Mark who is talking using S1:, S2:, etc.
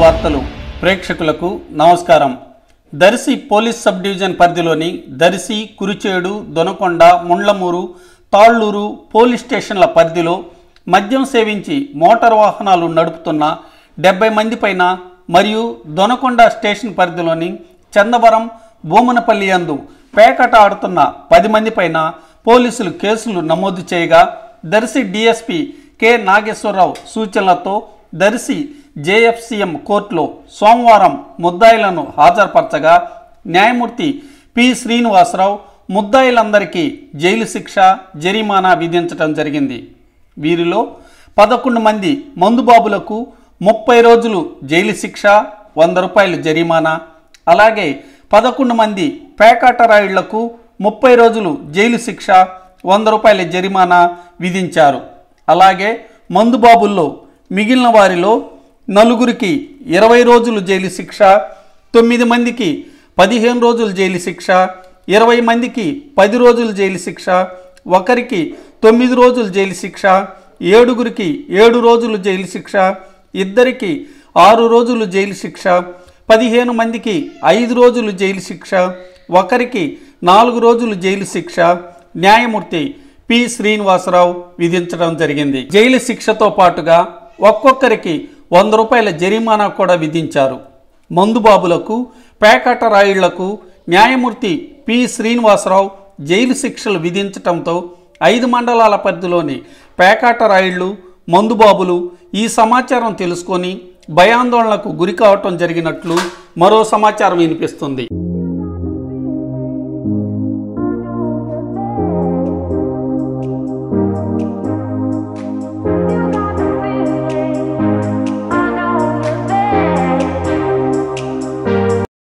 S1: వార్తలు ప్రేక్షకులకు నమస్కారం. దర్శి పోలీస్ సబ్ డివిజన్ పరిధిలోని దర్శి, కురిచేడు, దొనకొండ, ముండ్లమూరు, తాళ్లూరు పోలీస్ స్టేషన్ల పరిధిలో మద్యం సేవించి మోటార్ వాహనాలు నడుపుతున్న 70 మంది పైన మరియు దొనకొండ స్టేషన్ పరిధిలోని చందవరం, బోమనపల్లి యందు పేకాట ఆడుతున్న 10 మంది పైన పోలీసులు కేసులు నమోదు చేయగా దర్శి డిఎస్పి కె నాగేశ్వరరావు సూచనలతో దర్శి జేఎఫ్సిఎం కోర్టులో సోమవారం ముద్దాయిలను హాజరుపరచగా న్యాయమూర్తి పి శ్రీనివాసరావు ముద్దాయిలందరికీ జైలు శిక్ష, జరిమానా విధించడం జరిగింది. వీరిలో 11 మంది మందుబాబులకు 30 రోజులు జైలు శిక్ష, 100 రూపాయలు జరిమానా, అలాగే 11 మంది పేకాట రాయుళ్లకు 30 రోజులు జైలు శిక్ష, 100 రూపాయల జరిమానా విధించారు. అలాగే మందుబాబుల్లో మిగిలిన వారిలో 4 20 రోజులు జైలు శిక్ష, 9 మందికి 15 రోజులు జైలు శిక్ష, 20 మందికి 10 రోజులు జైలు శిక్ష, 1కి 9 రోజులు జైలు శిక్ష, 7 7 రోజులు జైలు శిక్ష, 2 6 రోజులు జైలు శిక్ష, 15 మందికి 5 రోజులు జైలు శిక్ష, 1కి 4 రోజులు జైలు శిక్ష న్యాయమూర్తి పి శ్రీనివాసరావు విధించడం జరిగింది. జైలు శిక్షతో పాటుగా ఒక్కొక్కరికి 100 రూపాయల జరిమానా కూడా విధించారు. మందుబాబులకు, పేకాట రాయుళ్లకు న్యాయమూర్తి పి శ్రీనివాసరావు జైలు శిక్షలు విధించడంతో 5 మండలాల పరిధిలోని పేకాట రాయుళ్లు, మందుబాబులు ఈ సమాచారం తెలుసుకొని భయాందోళనకు గురి కావటం జరిగినట్లు మరో సమాచారం వినిపిస్తుంది.